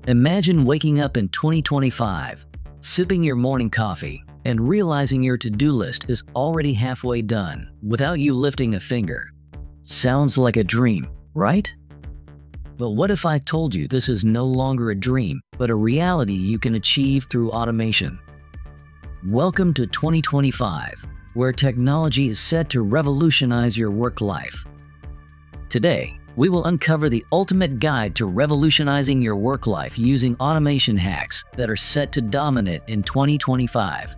Imagine waking up in 2025, sipping your morning coffee, and realizing your to-do list is already halfway done without you lifting a finger. Sounds like a dream, right? But what if I told you this is no longer a dream, but a reality you can achieve through automation? Welcome to 2025, where technology is set to revolutionize your work life. Today, we will uncover the ultimate guide to revolutionizing your work life using automation hacks that are set to dominate in 2025.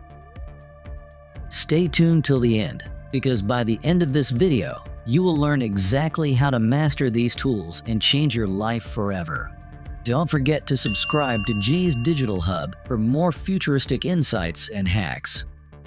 Stay tuned till the end, because by the end of this video, you will learn exactly how to master these tools and change your life forever. Don't forget to subscribe to Jay's Digital Hub for more futuristic insights and hacks.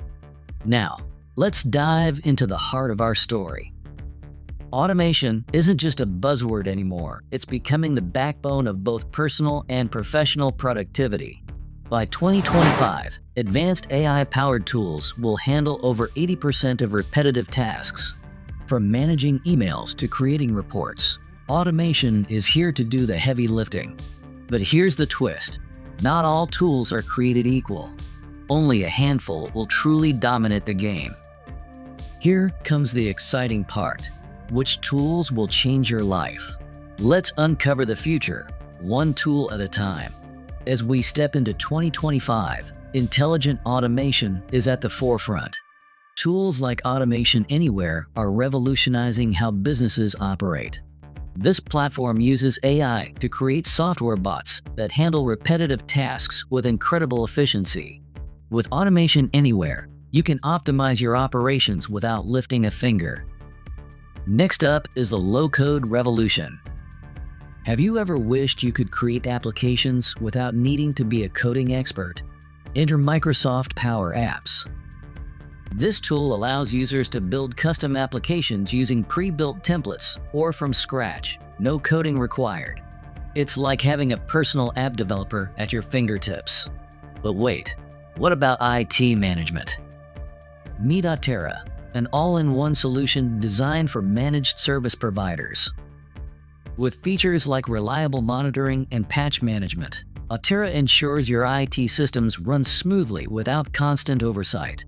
Now, let's dive into the heart of our story. Automation isn't just a buzzword anymore, it's becoming the backbone of both personal and professional productivity. By 2025, advanced AI-powered tools will handle over 80% of repetitive tasks. From managing emails to creating reports, automation is here to do the heavy lifting. But here's the twist: not all tools are created equal. Only a handful will truly dominate the game. Here comes the exciting part. Which tools will change your life? Let's uncover the future, one tool at a time. As we step into 2025, intelligent automation is at the forefront. Tools like Automation Anywhere are revolutionizing how businesses operate. This platform uses AI to create software bots that handle repetitive tasks with incredible efficiency. With Automation Anywhere, you can optimize your operations without lifting a finger. Next up is the low-code revolution. Have you ever wished you could create applications without needing to be a coding expert? Enter Microsoft Power Apps. This tool allows users to build custom applications using pre-built templates or from scratch, no coding required. It's like having a personal app developer at your fingertips. But wait, what about IT management? Meet Atera, an all-in-one solution designed for managed service providers. With features like reliable monitoring and patch management, Atera ensures your IT systems run smoothly without constant oversight.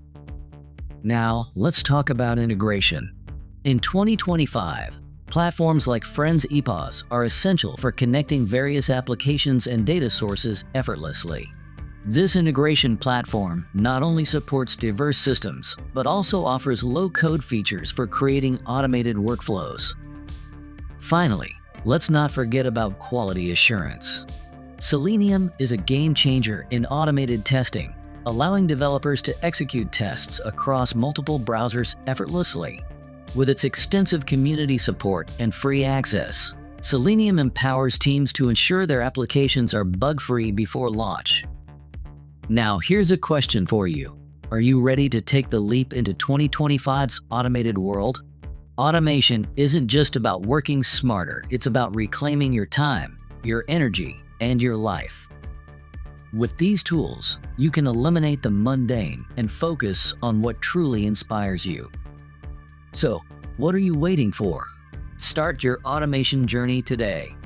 Now, let's talk about integration. In 2025, platforms like Friends EPOS are essential for connecting various applications and data sources effortlessly. This integration platform not only supports diverse systems, but also offers low-code features for creating automated workflows. Finally, let's not forget about quality assurance. Selenium is a game-changer in automated testing, allowing developers to execute tests across multiple browsers effortlessly. With its extensive community support and free access, Selenium empowers teams to ensure their applications are bug-free before launch. Now, here's a question for you. Are you ready to take the leap into 2025's automated world? Automation isn't just about working smarter, it's about reclaiming your time, your energy, and your life. With these tools, you can eliminate the mundane and focus on what truly inspires you. So, what are you waiting for? Start your automation journey today.